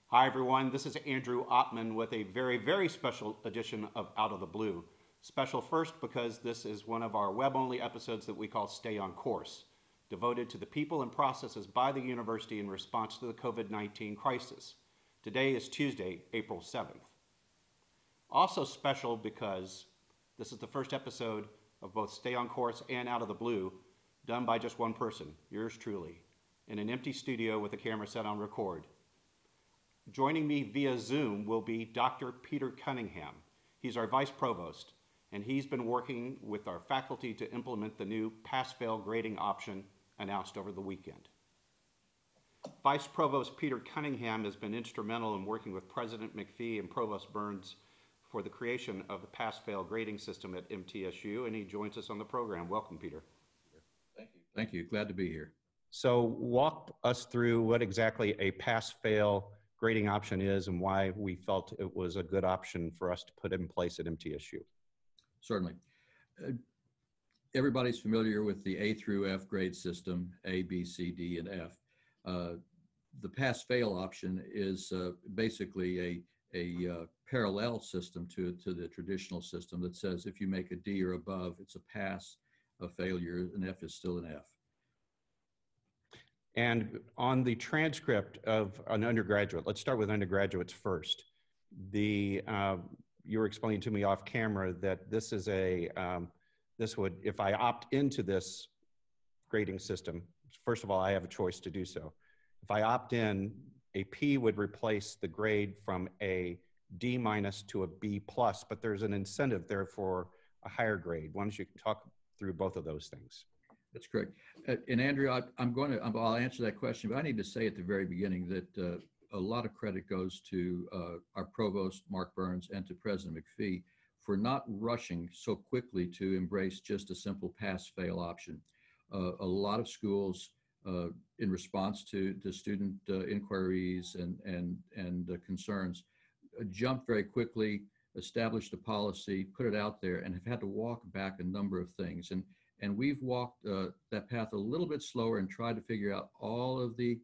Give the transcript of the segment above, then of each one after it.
Hi, everyone. This is Andrew Oppmann with a very, very special edition of Out of the Blue. Special first because this is one of our web-only episodes that we call Stay on Course, devoted to the people and processes by the university in response to the COVID-19 crisis. Today is Tuesday, April 7th. Also special because this is the first episode of both Stay on Course and Out of the Blue done by just one person, yours truly, in an empty studio with a camera set on record. Joining me via Zoom will be Dr. Peter Cunningham. He's our Vice Provost, and he's been working with our faculty to implement the new pass-fail grading option announced over the weekend. Vice Provost Peter Cunningham has been instrumental in working with President McPhee and Provost Burns for the creation of the pass-fail grading system at MTSU, and he joins us on the program. Welcome, Peter. Thank you. Thank you. Glad to be here. So walk us through what exactly a pass-fail grading option is and why we felt it was a good option for us to put in place at MTSU. Certainly. Everybody's familiar with the A through F grade system, A, B, C, D, and F. The pass-fail option is basically a parallel system to the traditional system that says if you make a D or above, it's a pass, a failure, an F is still an F. And on the transcript of an undergraduate, let's start with undergraduates first. You were explaining to me off camera that this is if I opt into this grading system, first of all, I have a choice to do so. If I opt in, a P would replace the grade from a D minus to a B plus, but there's an incentive there for a higher grade. Why don't you talk through both of those things? That's correct. And Andrew, I'll answer that question, but I need to say at the very beginning that a lot of credit goes to our provost, Mark Burns, and to President McPhee for not rushing so quickly to embrace just a simple pass-fail option. A lot of schools, in response to student inquiries and concerns, jumped very quickly, established a policy, put it out there, and have had to walk back a number of things. And we've walked that path a little bit slower and tried to figure out all of the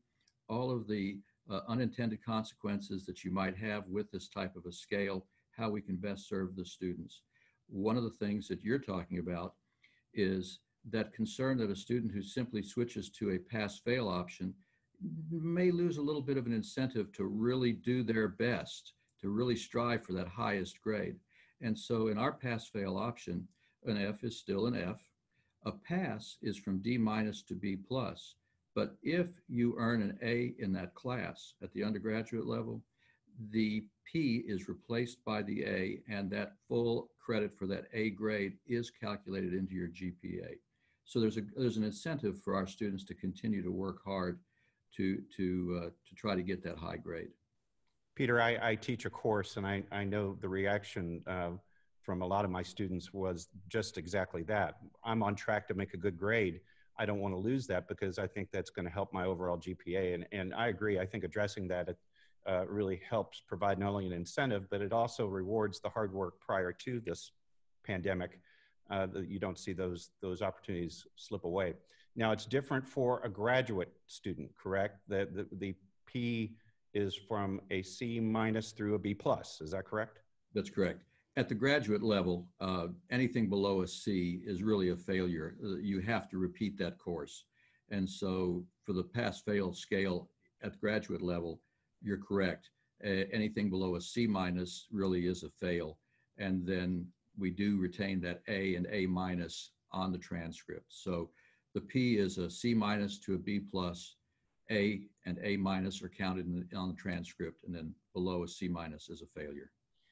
unintended consequences that you might have with this type of a scale, how we can best serve the students. One of the things that you're talking about is that concern that a student who simply switches to a pass-fail option may lose a little bit of an incentive to really do their best, to really strive for that highest grade. And so in our pass-fail option, an F is still an F. A pass is from D minus to B plus, but if you earn an A in that class at the undergraduate level, the P is replaced by the A, and that full credit for that A grade is calculated into your GPA. So there's an incentive for our students to continue to work hard to try to get that high grade. Peter, I teach a course, and I know the reaction from a lot of my students was just exactly that. I'm on track to make a good grade. I don't want to lose that because I think that's going to help my overall GPA. And I agree. I think addressing that really helps provide not only an incentive, but it also rewards the hard work prior to this pandemic. That you don't see those opportunities slip away. Now, it's different for a graduate student, correct? The P is from a C minus through a B plus. Is that correct? That's correct. At the graduate level, anything below a C is really a failure. You have to repeat that course. And so for the pass-fail scale at the graduate level, you're correct. Anything below a C minus really is a fail. And then we do retain that A and A minus on the transcript. So the P is a C minus to a B plus. A and A minus are counted on the transcript, and then below a C minus is a failure.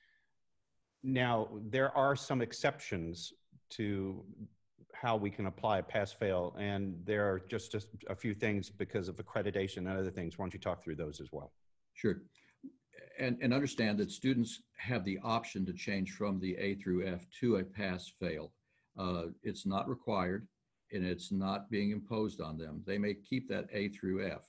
Now, there are some exceptions to how we can apply a pass-fail, and there are just a few things because of accreditation and other things. Why don't you talk through those as well? Sure. And understand that students have the option to change from the A through F to a pass-fail. It's not required, and it's not being imposed on them. They may keep that A through F.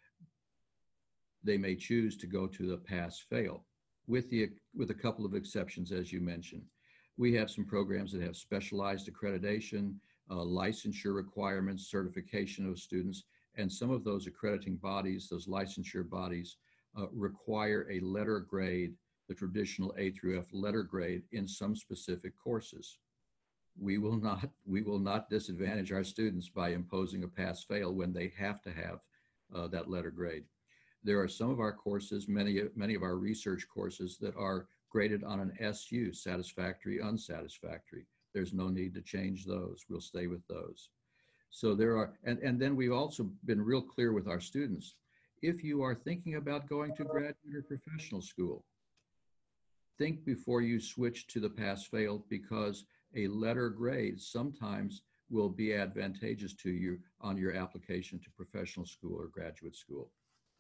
They may choose to go to the pass-fail. With a couple of exceptions, as you mentioned. We have some programs that have specialized accreditation, licensure requirements, certification of students, and some of those accrediting bodies, those licensure bodies, require a letter grade, the traditional A through F letter grade in some specific courses. We will not disadvantage our students by imposing a pass-fail when they have to have that letter grade. There are some of our courses, many of our research courses, that are graded on an SU, satisfactory, unsatisfactory. There's no need to change those. We'll stay with those. So there are, and then we've also been real clear with our students. If you are thinking about going to graduate or professional school, think before you switch to the pass-fail, because a letter grade sometimes will be advantageous to you on your application to professional school or graduate school.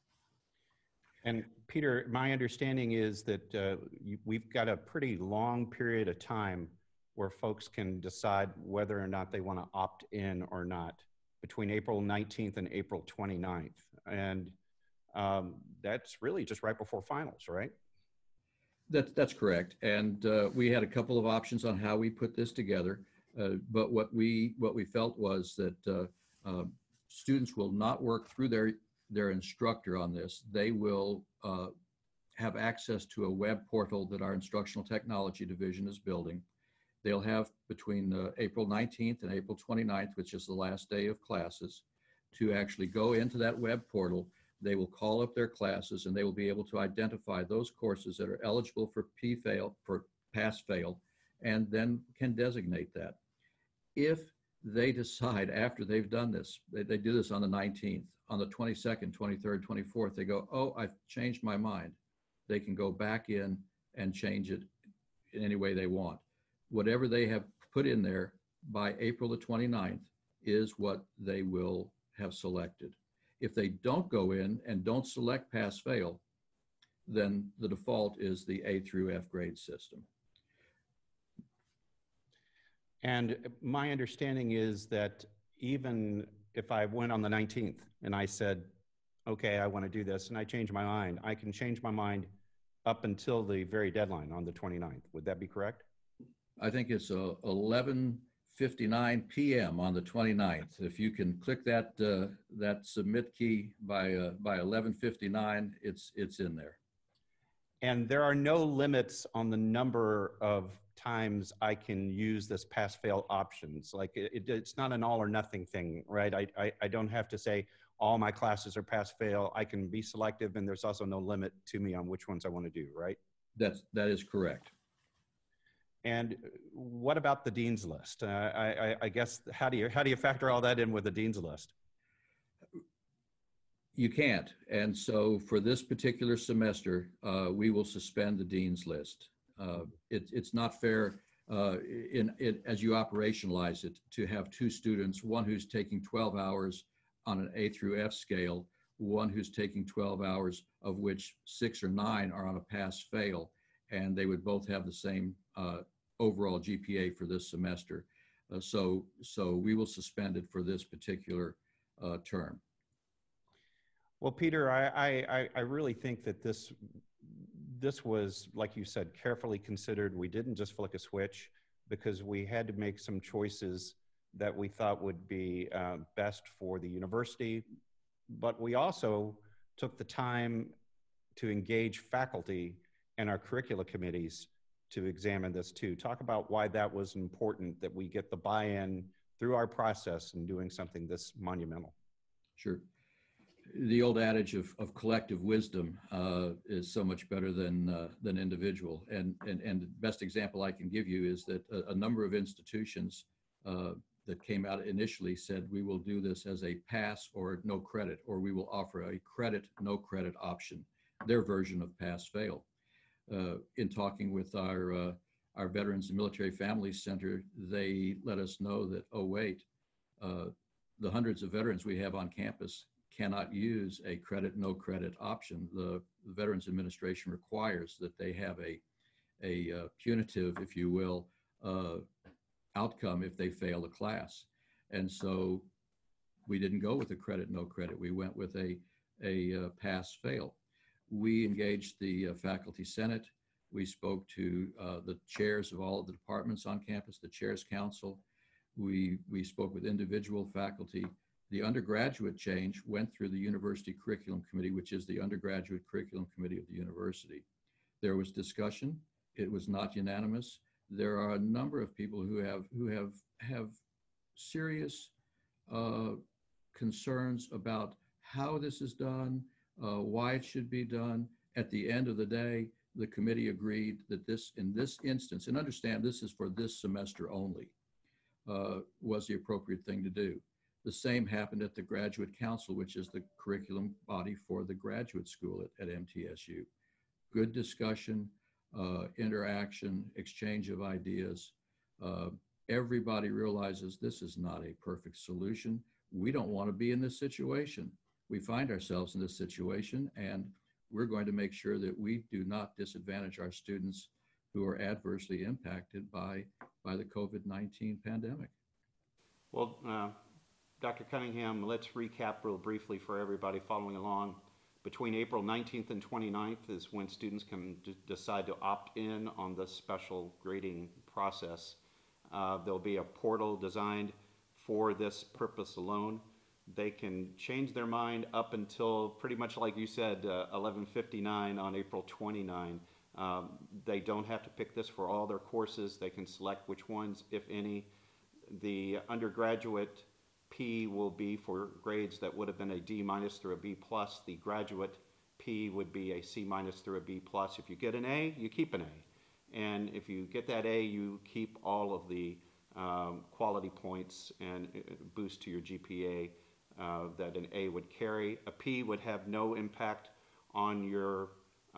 And Peter, my understanding is that we've got a pretty long period of time where folks can decide whether or not they want to opt in or not, between April 19th and April 29th. And that's really just right before finals, right? That's correct. And we had a couple of options on how we put this together. But what we felt was that students will not work through their instructor on this. They will have access to a web portal that our instructional technology division is building. They'll have between April 19th and April 29th, which is the last day of classes, to actually go into that web portal. They will call up their classes, and they will be able to identify those courses that are eligible for pass-fail, and then can designate that. If they decide after they've done this, they do this on the 19th, on the 22nd, 23rd, 24th, they go, oh, I've changed my mind. They can go back in and change it in any way they want. Whatever they have put in there by April the 29th is what they will have selected. If they don't go in and don't select pass-fail, then the default is the A through F grade system. And my understanding is that even if I went on the 19th and I said, okay, I want to do this, and I change my mind, I can change my mind up until the very deadline on the 29th. Would that be correct? I think it's 11:59 p.m. on the 29th. If you can click that submit key by 11:59, it's in there. And there are no limits on the number of times I can use this pass-fail options. Like it's not an all or nothing thing, right? I don't have to say all my classes are pass-fail. I can be selective, and there's also no limit to me on which ones I want to do, right? That is correct. And what about the dean's list? I guess how do you factor all that in with the dean's list? You can't. And so for this particular semester, we will suspend the dean's list. It's not fair as you operationalize it to have two students, one who's taking 12 hours on an A through F scale, one who's taking 12 hours, of which 6 or 9 are on a pass-fail, and they would both have the same overall GPA for this semester. So we will suspend it for this particular term. Well, Peter, I really think that this was, like you said, carefully considered. We didn't just flick a switch because we had to make some choices that we thought would be best for the university. But we also took the time to engage faculty and our curricula committees to examine this too. Talk about why that was important, that we get the buy-in through our process in doing something this monumental. Sure. The old adage of collective wisdom is so much better than individual. And the best example I can give you is that a number of institutions that came out initially said, we will do this as a pass or no credit, or we will offer a credit, no credit option, their version of pass-fail. In talking with our Veterans and Military Families Center, they let us know that, oh wait, the hundreds of veterans we have on campus cannot use a credit, no credit option. The Veterans Administration requires that they have a punitive, if you will, outcome if they fail a class. And so we didn't go with a credit, no credit. We went with a pass-fail. We engaged the faculty senate. We spoke to the chairs of all of the departments on campus, the Chairs Council. We spoke with individual faculty, The undergraduate change went through the University Curriculum Committee, which is the undergraduate curriculum committee of the university. There was discussion. It was not unanimous. There are a number of people who have serious concerns about how this is done, why it should be done. At the end of the day, the committee agreed that this, in this instance, and understand this is for this semester only, was the appropriate thing to do. The same happened at the Graduate Council, which is the curriculum body for the graduate school at MTSU. Good discussion, interaction, exchange of ideas. Everybody realizes this is not a perfect solution. We don't want to be in this situation. We find ourselves in this situation, and we're going to make sure that we do not disadvantage our students who are adversely impacted by the COVID-19 pandemic. Well, Dr. Cunningham, let's recap real briefly for everybody following along. Between April 19th and 29th is when students can decide to opt in on the special grading process. There'll be a portal designed for this purpose alone. They can change their mind up until pretty much like you said, 11:59 on April 29. They don't have to pick this for all their courses. They can select which ones, if any. The undergraduate P will be for grades that would have been a D- through a B+. The graduate P would be a C- through a B+. If you get an A, you keep an A. And if you get that A, you keep all of the quality points and boost to your GPA that an A would carry. A P would have no impact on your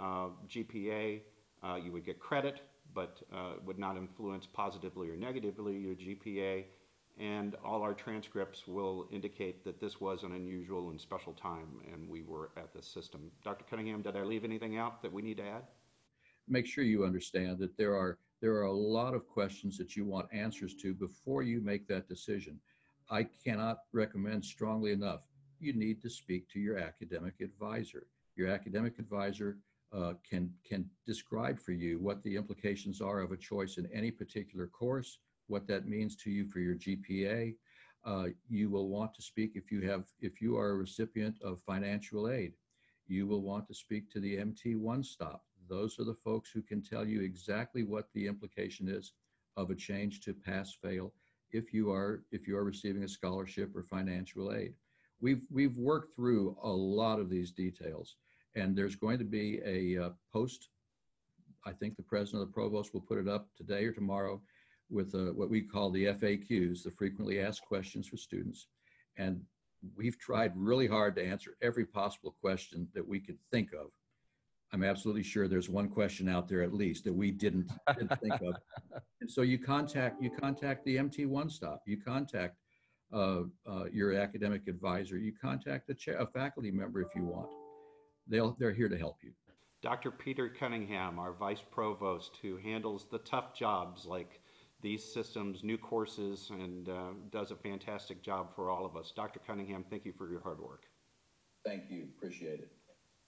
GPA. You would get credit, but would not influence positively or negatively your GPA. And all our transcripts will indicate that this was an unusual and special time and we were at this system. Dr. Cunningham, did I leave anything out that we need to add? Make sure you understand that there are a lot of questions that you want answers to before you make that decision. I cannot recommend strongly enough, you need to speak to your academic advisor. Your academic advisor can describe for you what the implications are of a choice in any particular course, what that means to you for your GPA. You will want to speak if you are a recipient of financial aid. You will want to speak to the MT1 stop. Those are the folks who can tell you exactly what the implication is of a change to pass-fail if you are receiving a scholarship or financial aid. We've worked through a lot of these details, and there's going to be a post. I think the president of the provost will put it up today or tomorrow with what we call the FAQs, the frequently asked questions for students. And we've tried really hard to answer every possible question that we could think of. I'm absolutely sure there's one question out there at least that we didn't think of. And so you contact the MT1 stop, you contact your academic advisor, you contact a faculty member if you want. They're here to help you. Dr. Peter Cunningham, our Vice Provost, who handles the tough jobs like these systems, new courses, and does a fantastic job for all of us. Dr. Cunningham, thank you for your hard work. Thank you, appreciate it.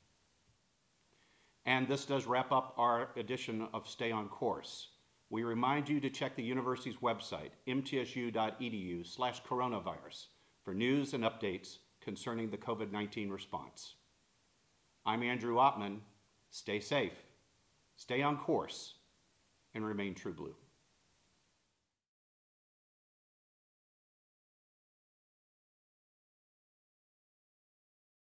And this does wrap up our edition of Stay on Course. We remind you to check the university's website, mtsu.edu/coronavirus, for news and updates concerning the COVID-19 response. I'm Andrew Oppmann. Stay safe, stay on course, and remain true blue.